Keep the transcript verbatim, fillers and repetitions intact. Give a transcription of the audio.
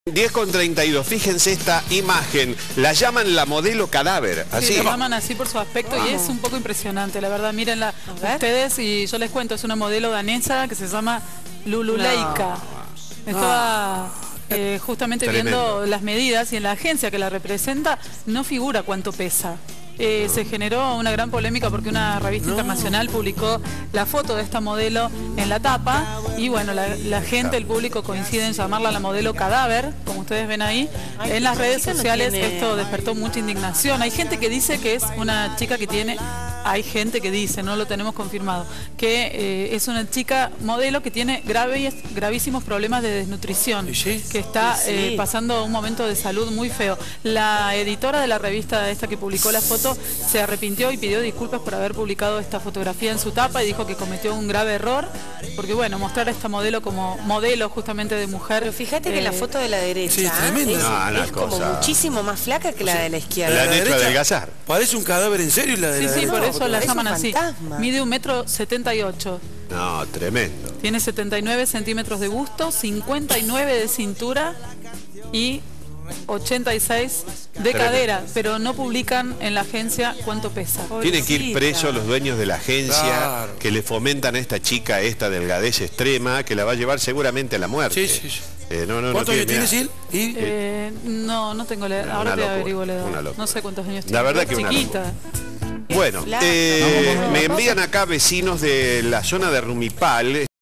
diez con treinta y dos, fíjense esta imagen, la llaman la modelo cadáver, así. Sí, la llaman así por su aspecto y es un poco impresionante, la verdad, mírenla ustedes y yo les cuento, es una modelo danesa que se llama Lulu Leica. No. Estaba eh, justamente Tremendo. viendo las medidas y en la agencia que la representa no figura cuánto pesa. Eh, se generó una gran polémica porque una revista no. internacional publicó la foto de esta modelo en la tapa y bueno, la, la gente, el público coincide en llamarla la modelo cadáver, como ustedes ven ahí. Ay, en las redes sociales no tiene... esto despertó mucha indignación. Hay gente que dice que es una chica que tiene... Hay gente que dice, no lo tenemos confirmado, que eh, es una chica modelo que tiene graves, gravísimos problemas de desnutrición, ¿Sí? que está sí. eh, pasando un momento de salud muy feo. La editora de la revista esta que publicó la foto se arrepintió y pidió disculpas por haber publicado esta fotografía en su tapa y dijo que cometió un grave error, porque bueno, mostrar a esta modelo como modelo justamente de mujer... Pero fíjate eh, que la foto de la derecha sí, es, no, no, es como cosa... muchísimo más flaca que la de la izquierda. La han hecho adelgazar. Parece un cadáver en serio la de sí, la sí, derecha. por eso la llaman así. Fantasma. Mide un metro setenta y ocho. No, tremendo. Tiene setenta y nueve centímetros de busto, cincuenta y nueve de cintura y ochenta y seis de tremendo. cadera, pero no publican en la agencia cuánto pesa. Tienen que ir presos los dueños de la agencia claro. que le fomentan a esta chica esta delgadez extrema que la va a llevar seguramente a la muerte. Sí, sí, sí. Eh, no, no, ¿Cuántos no años tienes, él? ¿Y? Eh, no, no tengo la edad. Ahora te averiguo la edad. No sé cuántos años tiene. La verdad que chiquita. Bueno, eh, me envían acá vecinos de la zona de Rumipal.